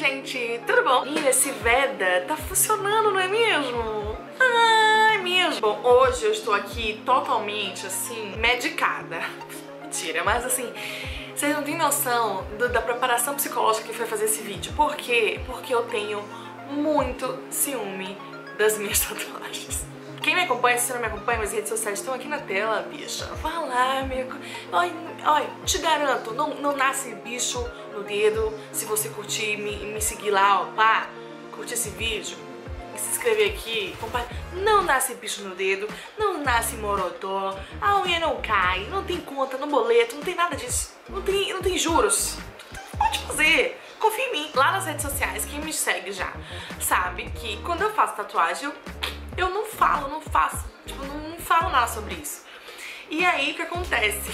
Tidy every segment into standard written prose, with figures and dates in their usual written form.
gente, tudo bom? E esse Veda tá funcionando, não é mesmo? Ah, é mesmo. Bom, hoje eu estou aqui totalmente, assim, medicada. Mentira, mas assim, vocês não têm noção da preparação psicológica que foi fazer esse vídeo. Por quê? Porque eu tenho muito ciúme das minhas tatuagens. Quem me acompanha, se você não me acompanha, minhas redes sociais estão aqui na tela, bicha. Vai lá, amigo. Olha, te garanto, não nasce bicho no dedo. Se você curtir, me seguir lá, ó, pá, curtir esse vídeo, se inscrever aqui, compartilhar. Não nasce bicho no dedo, não nasce morotó, a unha não cai, não tem conta no boleto, não tem nada disso. Não tem juros. Pode fazer. Confia em mim. Lá nas redes sociais, quem me segue já sabe que quando eu faço tatuagem, eu não faço, tipo, não falo nada sobre isso. E aí, o que acontece?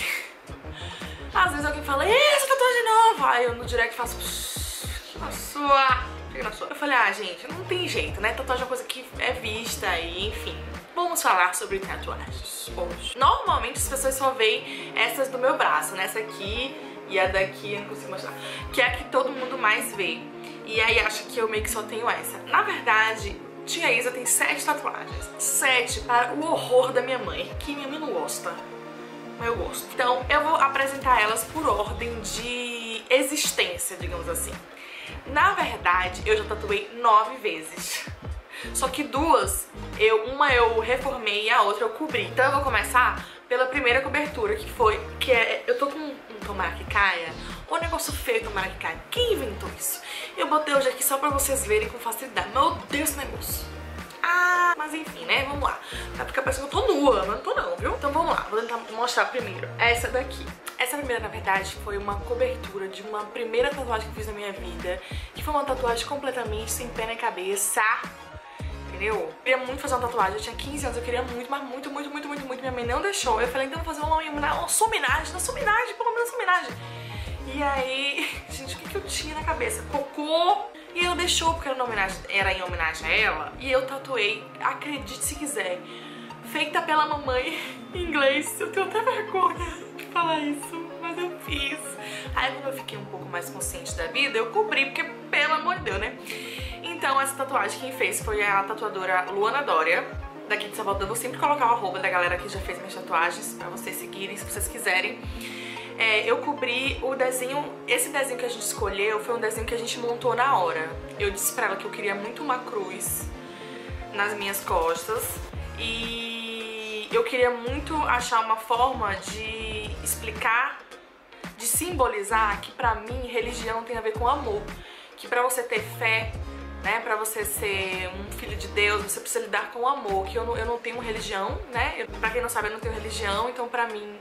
Às vezes alguém fala, essa tatuagem nova! Aí eu no direct faço, na sua. Eu falei, ah, gente, não tem jeito, né? Tatuagem é uma coisa que é vista e, enfim. Vamos falar sobre tatuagens hoje. Normalmente as pessoas só veem essas do meu braço, né? Essa aqui e a daqui, eu não consigo mostrar. Que é a que todo mundo mais vê. E aí acha que eu meio que só tenho essa. Na verdade, tia Isa tem 7 tatuagens. 7 para o horror da minha mãe, que minha mãe não gosta, mas eu gosto. Então eu vou apresentar elas por ordem de existência, digamos assim. Na verdade, eu já tatuei 9 vezes. Só que duas, uma eu reformei e a outra eu cobri. Então eu vou começar pela primeira cobertura, eu tô com um tomara que caia, o negócio feio tomara que caia. Quem inventou isso? Eu botei hoje aqui só pra vocês verem com facilidade. Meu Deus, esse negócio. Ah, mas enfim, né? Vamos lá. Vai ficar parecendo que eu tô nua, mas não tô não, viu? Então vamos lá, vou tentar mostrar primeiro essa daqui. Essa primeira, na verdade, foi uma cobertura de uma primeira tatuagem que eu fiz na minha vida, que foi uma tatuagem completamente sem pé nem cabeça. Entendeu? Eu queria muito fazer uma tatuagem, eu tinha 15 anos, eu queria muito, mas muito, minha mãe não deixou. Eu falei, então vou fazer uma homenagem, pelo menos homenagem. E aí, gente, o que eu tinha na cabeça? Cocô. E ela deixou, porque era em homenagem a ela. E eu tatuei, acredite se quiser, feita pela mamãe em inglês. Eu tenho até vergonha de falar isso, mas eu fiz. Aí quando eu fiquei um pouco mais consciente da vida, eu cobri, porque pelo amor de Deus, né? Então essa tatuagem quem fez foi a tatuadora Luana Dória, daqui de Salvador. Eu vou sempre colocar o arroba da galera que já fez minhas tatuagens pra vocês seguirem, se vocês quiserem. Eu cobri o desenho, esse desenho que a gente escolheu foi um desenho que a gente montou na hora. Eu disse pra ela que eu queria muito uma cruz nas minhas costas e eu queria muito achar uma forma de explicar, de simbolizar que pra mim religião tem a ver com amor, que pra você ter fé, né, pra você ser um filho de Deus, você precisa lidar com o amor, que eu não tenho religião, né, pra quem não sabe eu não tenho religião, então pra mim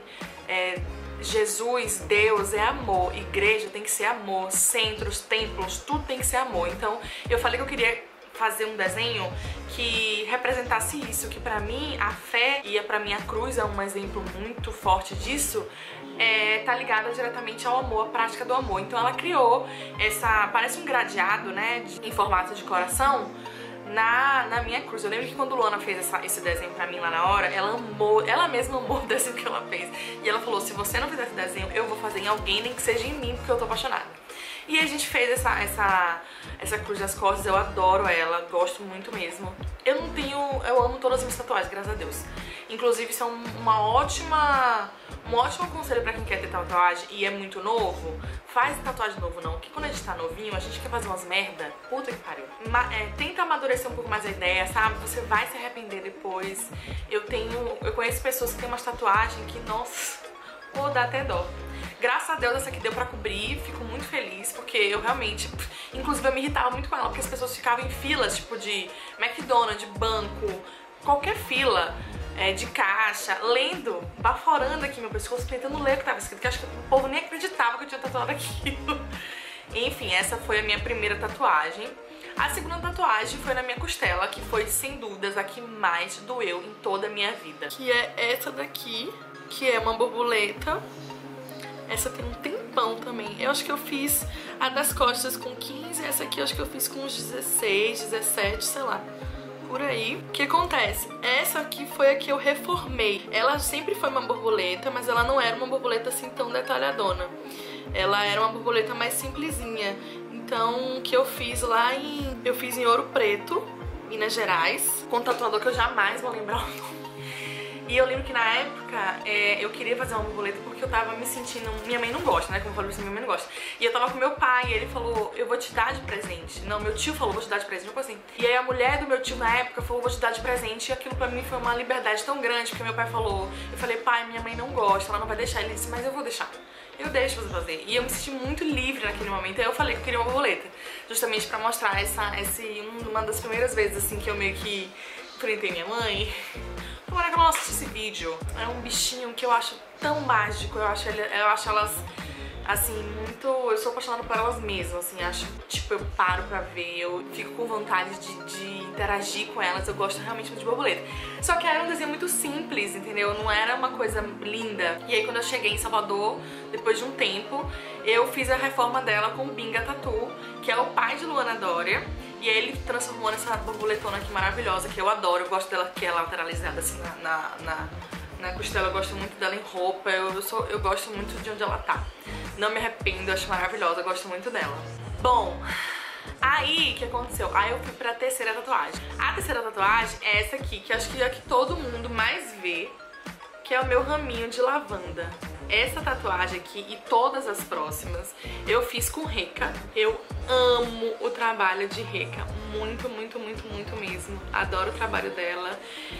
Jesus, Deus é amor, igreja tem que ser amor, centros, templos, tudo tem que ser amor. Então eu falei que eu queria fazer um desenho que representasse isso, que pra mim a fé e pra mim a cruz é um exemplo muito forte disso, tá ligada diretamente ao amor, a prática do amor. Então ela criou parece um gradeado, né, em formato de coração, na minha cruz. Eu lembro que quando Luana fez esse desenho pra mim lá na hora, ela mesma amou o desenho que ela fez. E ela falou, se você não fizer esse desenho, eu vou fazer em alguém, nem que seja em mim, porque eu tô apaixonada. E a gente fez essa cruz das costas, eu adoro ela, gosto muito mesmo. Eu amo todas as minhas tatuagens, graças a Deus. Inclusive isso é um ótimo conselho pra quem quer ter tatuagem e é muito novo. Faz tatuagem novo não, porque quando a gente tá novinho, a gente quer fazer umas merda, puta que pariu. Tenta amadurecer um pouco mais a ideia, sabe? Você vai se arrepender depois. Eu conheço pessoas que têm umas tatuagens que, nossa, pô, dá até dó. Graças a Deus essa aqui deu pra cobrir, fico muito feliz, porque eu realmente, inclusive eu me irritava muito com ela, porque as pessoas ficavam em filas, tipo de McDonald's, de banco, qualquer fila, de caixa, lendo, baforando aqui meu pescoço, tentando ler o que tava escrito, que acho que o povo nem acreditava que eu tinha tatuado aquilo. Enfim, essa foi a minha primeira tatuagem. A segunda tatuagem foi na minha costela, que foi sem dúvidas a que mais doeu em toda a minha vida. Que é essa daqui, que é uma borboleta. Essa tem um tempão também. Eu acho que eu fiz a das costas com 15, essa aqui eu acho que eu fiz com uns 16, 17, sei lá, por aí. O que acontece? Essa aqui foi a que eu reformei. Ela sempre foi uma borboleta, mas ela não era uma borboleta assim tão detalhadona. Ela era uma borboleta mais simplesinha. então que eu fiz lá eu fiz em Ouro Preto, Minas Gerais, com um tatuador que eu jamais vou lembrar o nome. E eu lembro que na época eu queria fazer uma borboleta porque eu tava me sentindo... Minha mãe não gosta, né? Como eu falei, minha mãe não gosta. E eu tava com meu pai e ele falou, eu vou te dar de presente. Não, meu tio falou, vou te dar de presente, tipo assim. E aí a mulher do meu tio na época falou, vou te dar de presente. E aquilo pra mim foi uma liberdade tão grande, porque meu pai falou... Eu falei, pai, minha mãe não gosta, ela não vai deixar. Ele disse, mas eu vou deixar. Eu deixo você fazer. E eu me senti muito livre naquele momento. Aí eu falei que eu queria uma borboleta. Justamente pra mostrar uma das primeiras vezes, assim, que eu meio que enfrentei minha mãe. Tomara que ela não assista esse vídeo. É um bichinho que eu acho tão mágico. Eu acho elas, assim, muito... Eu sou apaixonada por elas mesmo, assim. Acho, tipo, eu paro pra ver. Eu fico com vontade de interagir com elas. Eu gosto realmente muito de borboleta. Só que era um desenho muito simples, entendeu? Não era uma coisa linda. E aí, quando eu cheguei em Salvador, depois de um tempo, eu fiz a reforma dela com o Binga Tatu, que é o pai de Luana Dória. E aí ele transformou nessa borboletona aqui maravilhosa, que eu adoro. Eu gosto dela que é lateralizada assim na costela. Eu gosto muito dela em roupa. Eu gosto muito de onde ela tá. Não me arrependo, eu acho maravilhosa. Eu gosto muito dela. Bom, aí o que aconteceu? Aí eu fui pra terceira tatuagem. A terceira tatuagem é essa aqui, que acho que é a que todo mundo mais vê, que é o meu raminho de lavanda. Essa tatuagem aqui e todas as próximas eu fiz com Reca. Eu amo o trabalho de Reca, muito, muito, muito, muito mesmo. Adoro o trabalho dela.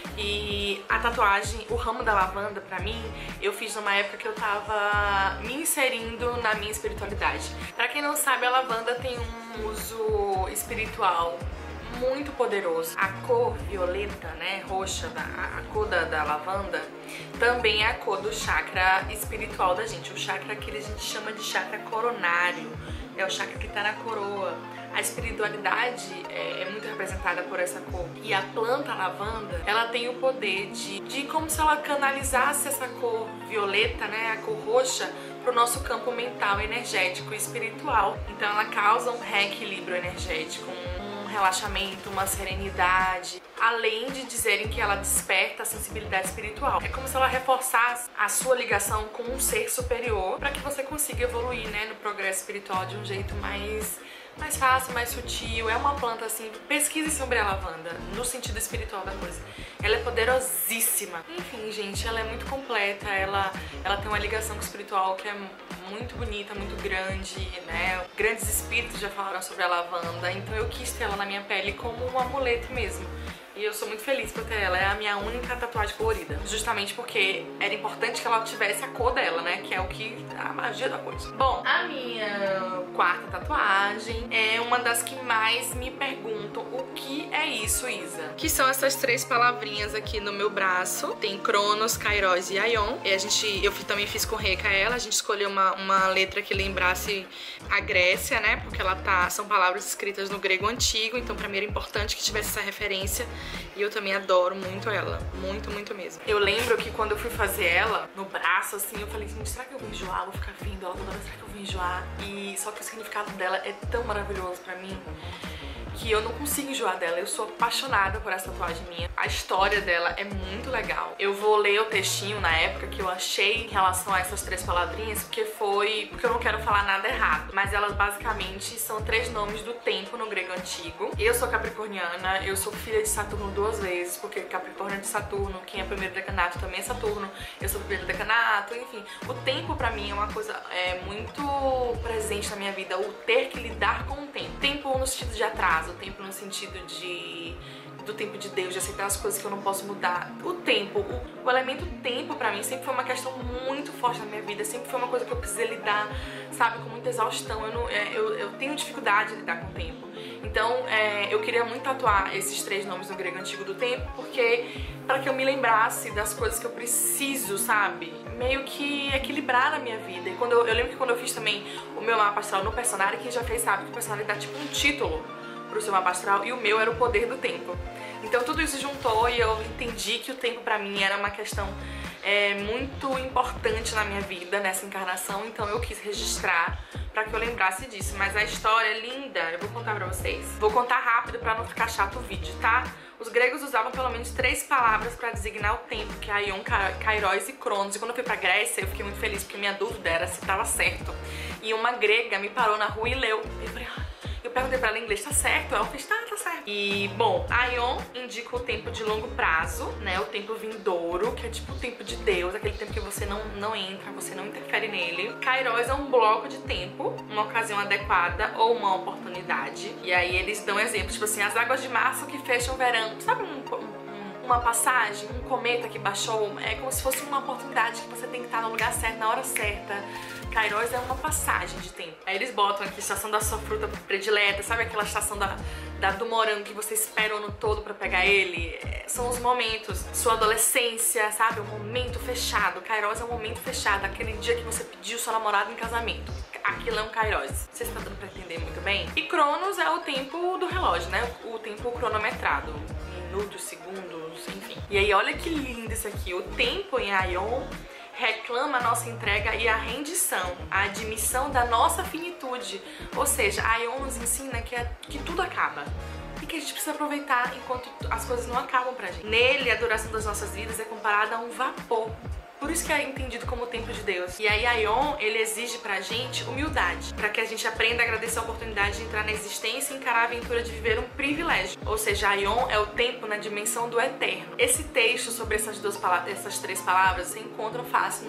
E a tatuagem, o ramo da lavanda, pra mim, eu fiz numa época que eu tava me inserindo na minha espiritualidade. Pra quem não sabe, a lavanda tem um uso espiritual muito poderoso. A cor violeta, né, roxa, a cor da lavanda, também é a cor do chakra espiritual da gente. O chakra que a gente chama de chakra coronário, é o chakra que tá na coroa. A espiritualidade é muito representada por essa cor. E a planta lavanda, ela tem o poder de como se ela canalizasse essa cor violeta, né, a cor roxa, pro nosso campo mental, energético e espiritual. Então ela causa um reequilíbrio energético, relaxamento, uma serenidade, além de dizerem que ela desperta a sensibilidade espiritual. É como se ela reforçasse a sua ligação com um ser superior para que você consiga evoluir, né, no progresso espiritual de um jeito mais fácil, mais sutil. É uma planta assim, pesquise sobre a lavanda, no sentido espiritual da coisa. Ela é poderosíssima. Enfim, gente, ela é muito completa, ela tem uma ligação com o espiritual que é muito bonita, muito grande, né? Grandes espíritos já falaram sobre a lavanda, então eu quis ter ela na minha pele como um amuleto mesmo. E eu sou muito feliz por ter ela, é a minha única tatuagem colorida. Justamente porque era importante que ela tivesse a cor dela, né? Que é o que... a magia da coisa. Bom, a minha quarta tatuagem é uma das que mais me perguntam o que é isso, Isa. Que são essas três palavrinhas aqui no meu braço. Tem Cronos, Kairos e Aion. E eu também fiz com Reca ela. A gente escolheu uma letra que lembrasse a Grécia, né? Porque são palavras escritas no grego antigo. Então pra mim era importante que tivesse essa referência. E eu também adoro muito ela, muito, muito mesmo. Eu lembro que quando eu fui fazer ela no braço, assim, eu falei, gente, será que eu vou enjoar? Vou ficar vendo ela toda hora, será que eu vou enjoar? E só que o significado dela é tão maravilhoso pra mim que eu não consigo enjoar dela. Eu sou apaixonada por essa tatuagem minha. A história dela é muito legal. Eu vou ler o textinho na época que eu achei em relação a essas três palavrinhas, porque eu não quero falar nada errado. Mas elas basicamente são três nomes do tempo no grego antigo. Eu sou capricorniana, eu sou filha de Saturno 2 vezes, porque Capricórnio é de Saturno, quem é primeiro decanato também é Saturno, eu sou primeiro decanato, enfim. O tempo pra mim é uma coisa muito presente na minha vida, o ter que lidar com o tempo. Tempo no sentido de atraso, o tempo no sentido do tempo de Deus, de aceitar as coisas que eu não posso mudar. O tempo, o elemento tempo pra mim sempre foi uma questão muito forte na minha vida, sempre foi uma coisa que eu precisei lidar, sabe, com muita exaustão. Eu tenho dificuldade de lidar com o tempo. Então eu queria muito tatuar esses três nomes no grego antigo do tempo, porque para que eu me lembrasse das coisas que eu preciso, sabe, meio que equilibrar na minha vida. E eu lembro que quando eu fiz também o meu mapa astral no Personari, quem já fez sabe que o Personari dá tipo um título pro seu mapa astral, e o meu era o poder do tempo. Então tudo isso juntou e eu entendi que o tempo pra mim era uma questão muito importante na minha vida, nessa encarnação, então eu quis registrar pra que eu lembrasse disso. Mas a história é linda, eu vou contar pra vocês. Vou contar rápido pra não ficar chato o vídeo, tá? Os gregos usavam pelo menos 3 palavras pra designar o tempo, que é Aion, Kairos e Cronos. E quando eu fui pra Grécia, eu fiquei muito feliz, porque minha dúvida era se tava certo. E uma grega me parou na rua e leu. Eu falei, perguntei pra ela em inglês, tá certo? Ela fez, tá certo. E, bom, Aion indica o tempo de longo prazo, né? O tempo vindouro, que é tipo o tempo de Deus, aquele tempo que você não entra, você não interfere nele. Kairos é um bloco de tempo, uma ocasião adequada ou uma oportunidade. E aí eles dão exemplos, tipo assim, as águas de março que fecham o verão. Sabe uma passagem, um cometa que baixou? É como se fosse uma oportunidade que você tem que estar no lugar certo, na hora certa. Kairos é uma passagem de tempo. Aí eles botam aqui estação da sua fruta predileta, sabe aquela estação do morango que você espera o ano todo pra pegar ele? São os momentos. Sua adolescência, sabe? O momento fechado. Kairos é um momento fechado, aquele dia que você pediu seu namorado em casamento. Aquilo é um Kairos. Você está dando pra entender muito bem? E Cronos é o tempo do relógio, né? O tempo cronometrado. Minutos, segundos, enfim. E aí, olha que lindo isso aqui. O tempo em Aion reclama a nossa entrega e a rendição, a admissão da nossa finitude. Ou seja, a Aion nos ensina que tudo acaba e que a gente precisa aproveitar enquanto as coisas não acabam pra gente. Nele, a duração das nossas vidas é comparada a um vapor. Por isso que é entendido como o tempo de Deus. E aí Aion, ele exige pra gente humildade, pra que a gente aprenda a agradecer a oportunidade de entrar na existência e encarar a aventura de viver um privilégio. Ou seja, Aion é o tempo na dimensão do eterno. Esse texto sobre essas três palavras você encontra fácil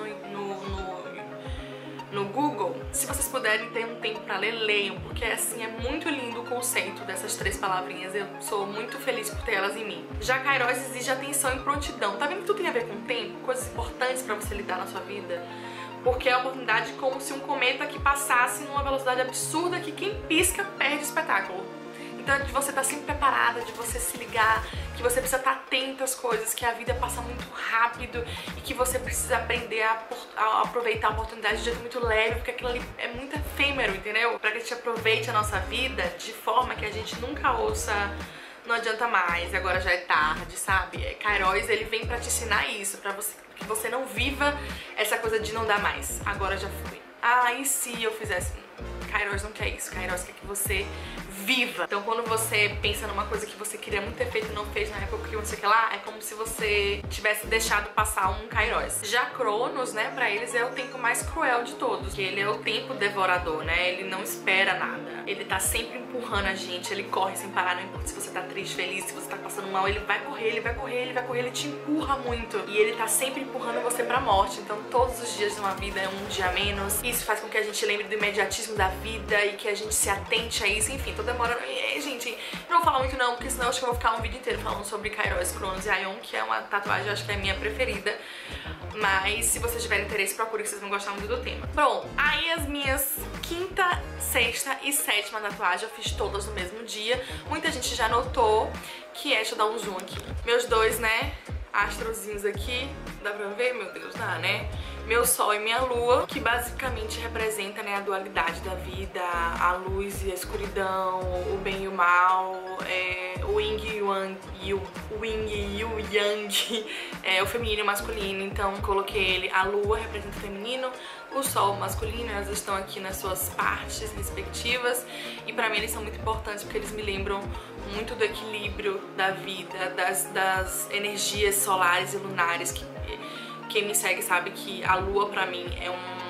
no Google. Se vocês puderem ter um tempo pra ler, leiam, porque assim é muito lindo o conceito dessas três palavrinhas. Eu sou muito feliz por ter elas em mim. Já Kairos exige atenção e prontidão. Tá vendo que tudo tem a ver com tempo? Coisas importantes pra você lidar na sua vida. Porque é a oportunidade como se um cometa que passasse numa velocidade absurda que quem pisca perde o espetáculo. Então, de você estar sempre preparada, de você se ligar, que você precisa estar atenta às coisas, que a vida passa muito rápido e que você precisa aprender a aproveitar a oportunidade de um jeito muito leve, porque aquilo ali é muito efêmero, entendeu? Pra que a gente aproveite a nossa vida de forma que a gente nunca ouça não adianta mais, agora já é tarde, sabe? Kairos, ele vem pra te ensinar isso, pra que você não viva essa coisa de não dar mais, agora já foi. Ah, e se eu fizesse? Kairos não quer isso, Kairos quer que você viva. Então quando você pensa numa coisa que você queria muito ter feito e não fez na época que você quer lá, é como se você tivesse deixado passar um Kairos. Já Cronos, né, pra eles é o tempo mais cruel de todos, que ele é o tempo devorador, né, ele não espera nada. Ele tá sempre empurrando a gente, ele corre sem parar, não importa se você tá triste, feliz, se você tá passando mal, ele vai correr, ele vai correr, ele vai correr, ele te empurra muito. E ele tá sempre empurrando você pra morte, então todos os dias de uma vida é um dia a menos. Isso faz com que a gente lembre do imediatismo da vida e que a gente se atente a isso, enfim, tô demorando. E, gente, não vou falar muito não, porque senão eu acho que eu vou ficar um vídeo inteiro falando sobre Kairos, Cronos e Aion, que é uma tatuagem, eu acho que é a minha preferida. Mas se vocês tiverem interesse, procure, que vocês vão gostar muito do tema. Bom, aí as minhas quinta, sexta e sétima tatuagem eu fiz todas no mesmo dia. Muita gente já notou que é, deixa eu dar um zoom aqui, meus dois, né, astrozinhos aqui, dá pra ver? Meu Deus, dá, né? Meu sol e minha lua, que basicamente representa, né, a dualidade da vida, a luz e a escuridão, o bem e o mal, o yin e o yang, o feminino e o masculino. Então coloquei ele, a lua representa o feminino, o sol o masculino, elas estão aqui nas suas partes respectivas e pra mim eles são muito importantes porque eles me lembram muito do equilíbrio da vida, das energias solares e lunares. Quem me segue sabe que a lua pra mim é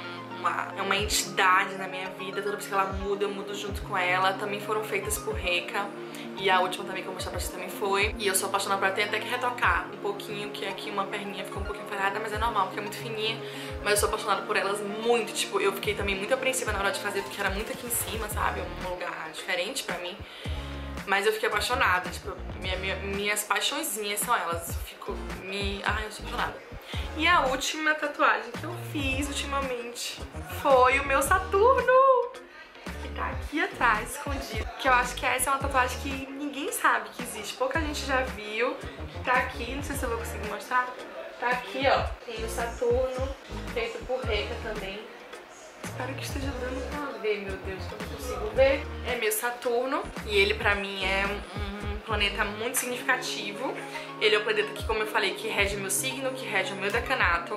uma entidade na minha vida. Toda vez que ela muda, eu mudo junto com ela. Também foram feitas por Reika. E a última também que eu vou mostrar pra vocês também foi. E eu sou apaixonada por ela. Tenho até que retocar um pouquinho, que aqui uma perninha ficou um pouquinho falhada, mas é normal, porque é muito fininha. Mas eu sou apaixonada por elas muito. Tipo, eu fiquei também muito apreensiva na hora de fazer, porque era muito aqui em cima, sabe? Um lugar diferente pra mim. Mas eu fiquei apaixonada. Tipo, minhas paixõezinhas são elas. Eu fico Ai, eu sou apaixonada. E a última tatuagem que eu fiz ultimamente foi o meu Saturno, que tá aqui atrás, escondido. Que eu acho que essa é uma tatuagem que ninguém sabe que existe, pouca gente já viu. Tá aqui, não sei se eu vou conseguir mostrar. Tá aqui, ó, tem o Saturno, feito por Reika também. Espero que esteja dando pra ver, meu Deus, que eu não consigo ver. É meu Saturno e ele pra mim é um planeta muito significativo. Ele é o planeta que, como eu falei, que rege meu signo, que rege o meu decanato.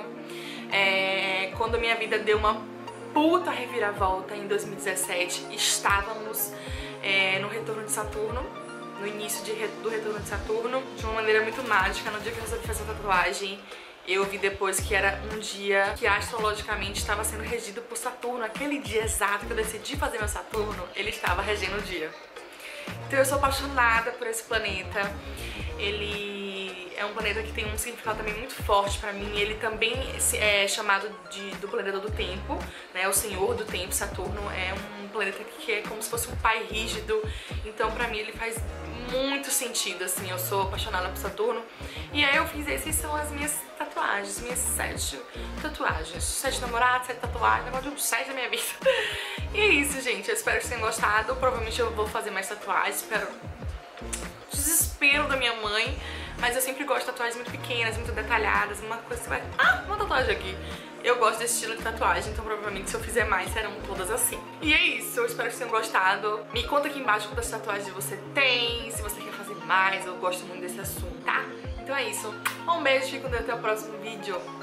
Quando minha vida deu uma puta reviravolta em 2017, estávamos no retorno de Saturno, no início do retorno de Saturno, de uma maneira muito mágica. No dia que eu resolvi fazer a tatuagem, Eu vi depois que era um dia que astrologicamente estava sendo regido por Saturno. Aquele dia exato que eu decidi fazer meu Saturno, ele estava regendo o dia. Então eu sou apaixonada por esse planeta. Ele é um planeta que tem um significado também muito forte pra mim. Ele também é chamado do planeta do tempo, né? O senhor do tempo. Saturno é um planeta que é como se fosse um pai rígido. Então pra mim ele faz muito sentido, assim. Eu sou apaixonada por Saturno. E aí eu fiz, essas são as minhas tatuagens, minhas 7 tatuagens. 7 namorados, 7 tatuagens, negócio de 7 da minha vida. E é isso, gente. Eu espero que vocês tenham gostado. Provavelmente eu vou fazer mais tatuagens. Espero desespero da minha mãe. Mas eu sempre gosto de tatuagens muito pequenas, muito detalhadas. Uma coisa que você vai... Ah, uma tatuagem aqui. Eu gosto desse estilo de tatuagem, então provavelmente se eu fizer mais serão todas assim. E é isso, eu espero que vocês tenham gostado. Me conta aqui embaixo quantas tatuagens você tem, se você quer fazer mais. Eu gosto muito desse assunto, tá? Então é isso. Um beijo, fico com Deus, até o próximo vídeo.